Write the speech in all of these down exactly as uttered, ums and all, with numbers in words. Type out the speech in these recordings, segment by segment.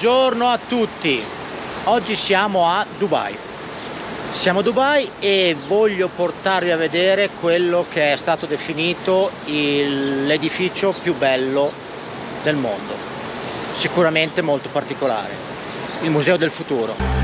Buongiorno a tutti, oggi siamo a Dubai. Siamo a Dubai e voglio portarvi a vedere quello che è stato definito l'edificio più bello del mondo, sicuramente molto particolare, il Museo del Futuro.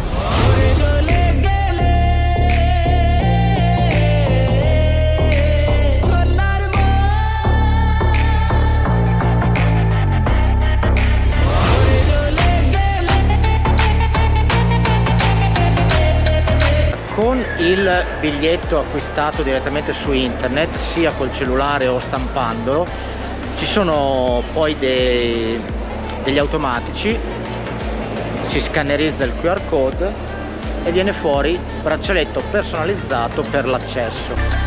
Con il biglietto acquistato direttamente su internet, sia col cellulare o stampandolo, ci sono poi dei, degli automatici, si scannerizza il Q R code e viene fuori braccialetto personalizzato per l'accesso.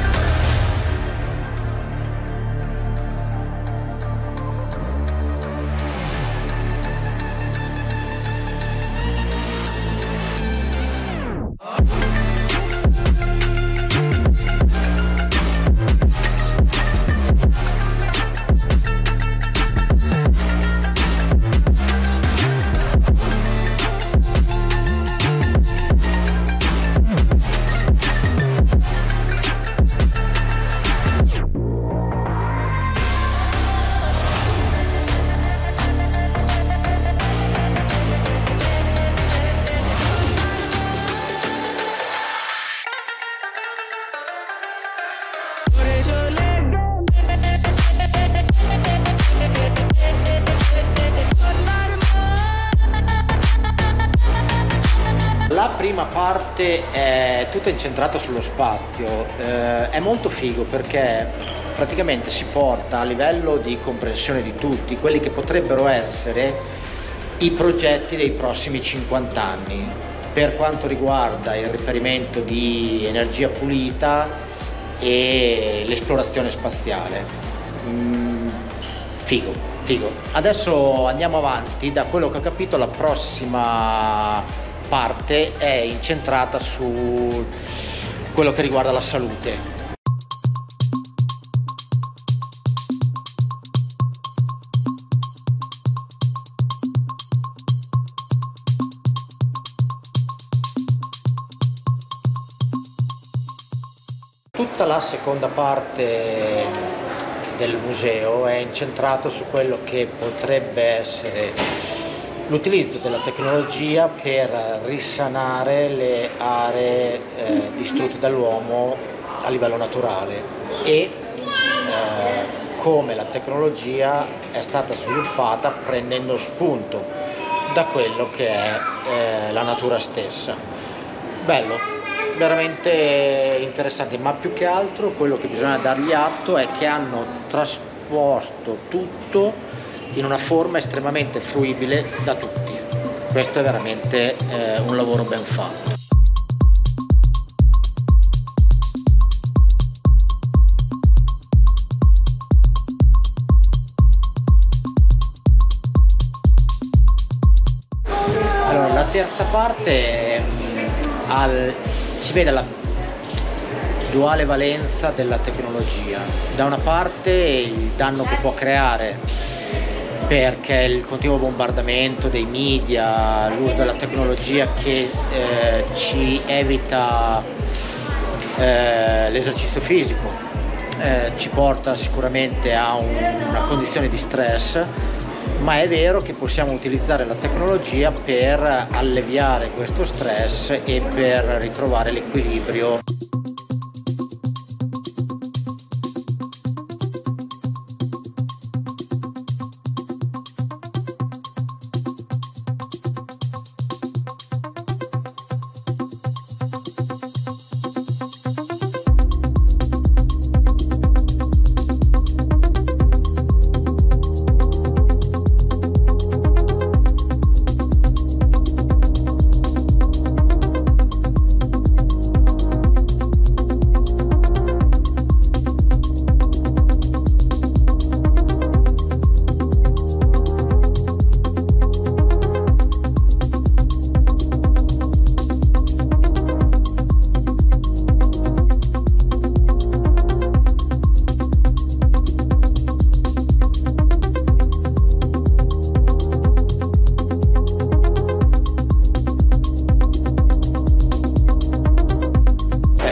La prima parte è tutta incentrata sullo spazio, eh, è molto figo perché praticamente si porta a livello di comprensione di tutti quelli che potrebbero essere i progetti dei prossimi cinquanta anni per quanto riguarda il reperimento di energia pulita e l'esplorazione spaziale. Mm, figo, figo. Adesso andiamo avanti. Da quello che ho capito, la prossima parte è incentrata su quello che riguarda la salute. Tutta la seconda parte del museo è incentrata su quello che potrebbe essere l'utilizzo della tecnologia per risanare le aree eh, distrutte dall'uomo a livello naturale e eh, come la tecnologia è stata sviluppata prendendo spunto da quello che è eh, la natura stessa. Bello, veramente interessante, ma più che altro quello che bisogna dargli atto è che hanno trasposto tutto in una forma estremamente fruibile da tutti. Questo è veramente eh, un lavoro ben fatto. Allora, la terza parte mh, al, si vede la duale valenza della tecnologia. Da una parte il danno che può creare, perché il continuo bombardamento dei media, l'uso della tecnologia che eh, ci evita eh, l'esercizio fisico, eh, ci porta sicuramente a un, una condizione di stress, ma è vero che possiamo utilizzare la tecnologia per alleviare questo stress e per ritrovare l'equilibrio.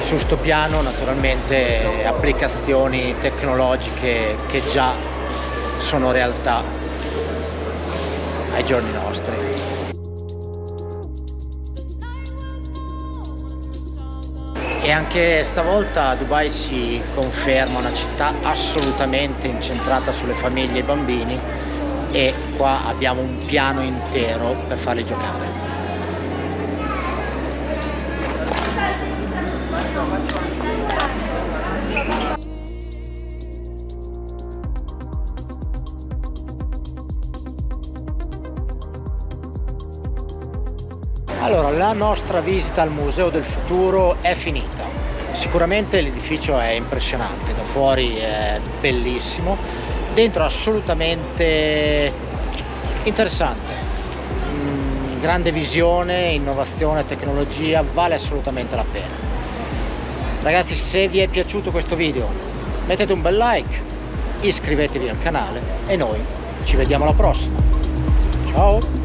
su sto piano naturalmente applicazioni tecnologiche che già sono realtà ai giorni nostri. E anche stavolta Dubai si conferma una città assolutamente incentrata sulle famiglie e i bambini, e qua abbiamo un piano intero per farli giocare. Allora, la nostra visita al Museo del Futuro è finita. Sicuramente l'edificio è impressionante, da fuori è bellissimo, dentro assolutamente interessante. Mm, grande visione, innovazione, tecnologia, vale assolutamente la pena. Ragazzi, se vi è piaciuto questo video mettete un bel like, iscrivetevi al canale e noi ci vediamo alla prossima. Ciao!